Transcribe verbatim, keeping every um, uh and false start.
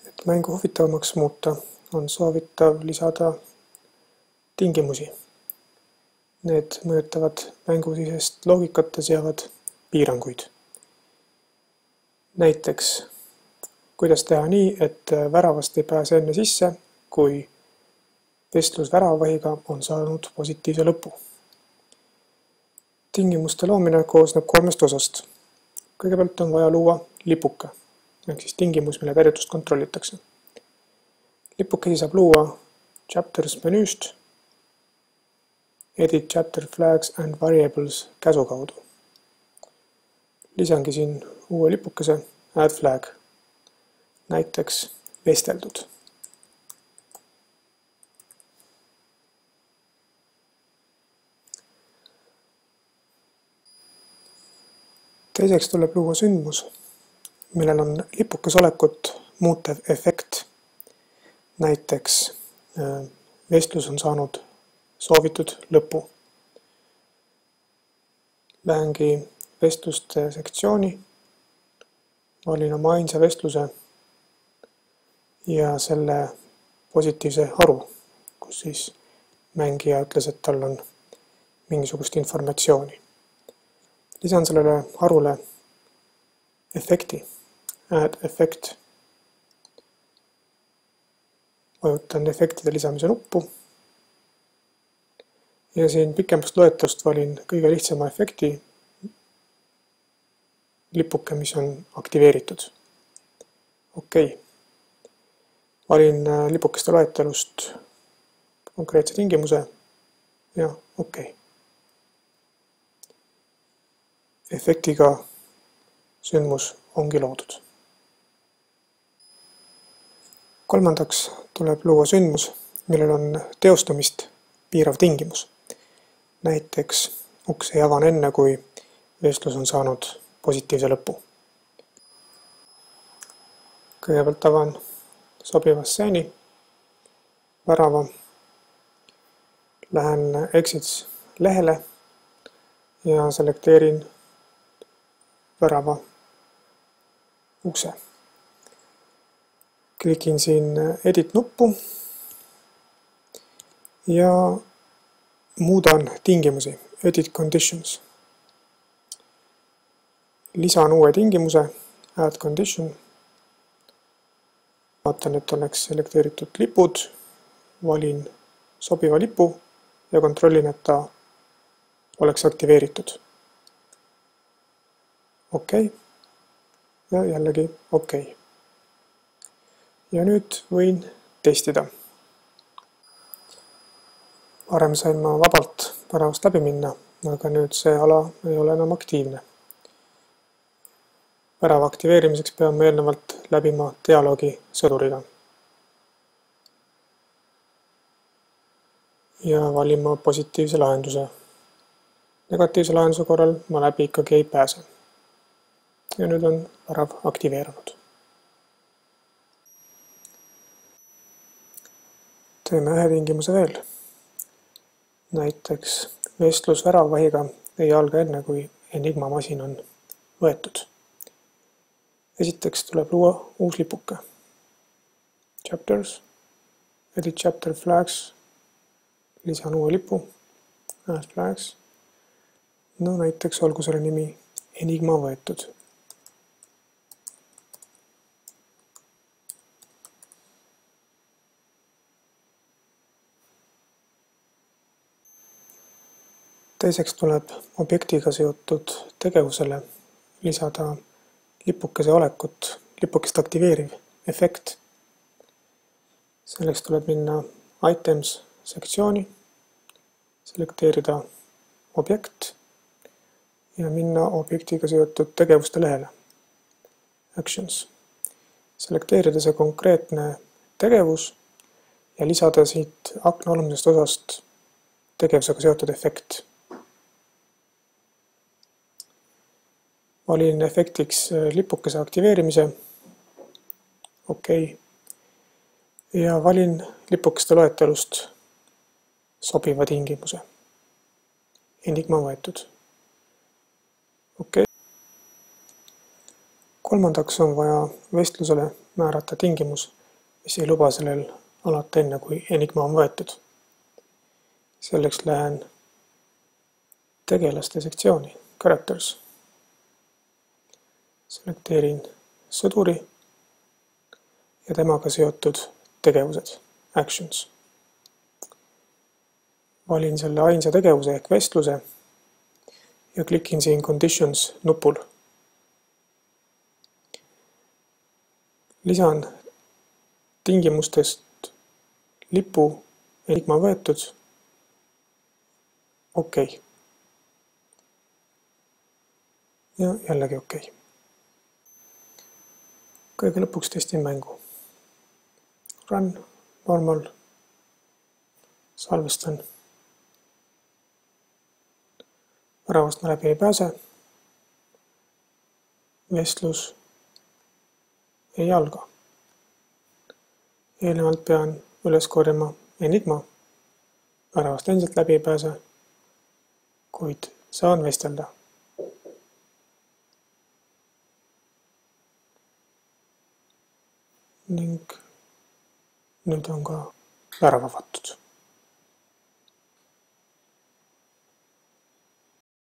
Et mängu huvitavamaks muuta, on soovitav lisada tingimusi. Need mõjutavad mängusisest loogikat ja seavad piiranguid. Näiteks, kuidas teha nii, et väravast ei pääse enne sisse, kui vestlus väravavahiga on saanud positiivse lõpu. Tingimuste loomine koosneb kolmest osast. Kõigepealt on vaja luua lipuke, ehk siis tingimus, mille täidetust kontrollitakse. Lipukesi saab luua Chapters menüüst Edit Chapter Flags and Variables käsu kaudu. Lisangi siin uue lipukese Add Flag, näiteks vesteldud. Teiseks tuleb luua sündmus, millel on lipukes olekut muutev efekt. Näiteks vestlus on saanud soovitud lõpu. Lähengi vestluste sektsiooni, valin oma ainsa vestluse ja selle positiivse haru, kus siis mängija ütles, et tal on mingisugust informatsiooni. Lisan sellele harule efekti, Add Effect. Vajutan efektide lisamise nuppu ja siin pikemast loetlust valin kõige lihtsama efekti lipuke, mis on aktiveeritud. Okei. Valin lipukeste loetelust konkreetse tingimuse ja okei. Efektiga sündmus ongi loodud. Kolmandaks tuleb luua sündmus, millel on teostumist piirav tingimus. Näiteks uks ei avane enne, kui vestlus on saanud positiivse lõpu. Kõigepealt avan sobiva stseeni, värava, lähen Exits lehele ja selekteerin värava ukse. Klikin siin Edit nuppu ja muudan tingimusi, Edit Conditions. Lisan uue tingimuse, Add Condition. Vaatan, et oleks selekteeritud lipud, valin sobiva lipu ja kontrollin, et ta oleks aktiveeritud. Okei. Ja jällegi okei. Ja nüüd võin testida. Varem sain ma vabalt väravast läbi minna, aga nüüd see ala ei ole enam aktiivne. Värava aktiveerimiseks peame eelnevalt läbima dialoogi sõduriga. Ja valima positiivse lahenduse. Negatiivse lahenduse korral ma läbi ikkagi ei pääse. Ja nüüd on värav aktiveerunud. Teeme ühe tingimuse veel. Näiteks vestlus väravavahiga ei alga enne, kui Enigma masin on võetud. Esiteks tuleb luua uus lipuke. Chapters, Edit Chapter Flags, lisan uue lipu, Add Flags. No näiteks olgu selle nimi Enigma võetud. Teiseks tuleb objektiga seotud tegevusele lisada lipukese olekut, lipukest aktiveeriv efekt. Selleks tuleb minna Items sektsiooni, selekteerida objekt ja minna objektiga seotud tegevuste lehele. Actions. Selekteerida see konkreetne tegevus ja lisada siit akna alumisest osast tegevusega seotud efekt. Valin efektiks lipukese aktiveerimise, okei, ja valin lipukeste loetelust sobiva tingimuse, Enigma võetud, okei. Kolmandaks on vaja vestlusele määrata tingimus, mis ei luba sellel alata enne, kui Enigma on võetud. Selleks lähen tegelaste sektsiooni, Characters. Selekteerin sõduri ja temaga seotud tegevused, Actions. Valin selle ainsa tegevuse ehk vestluse ja klikin siin Conditions nupul. Lisan tingimustest lipu Enigma võetud, OK. Ja jällegi OK. Kõige lõpuks testin mängu. Run, normal, salvestan. Väravast ma läbi ei pääse. Vestlus ei alga. Eelnevalt pean üles korjama Enigma. Väravast endiselt läbi ei pääse, kuid saan vestelda. Ning nüüd on ka värav avatud.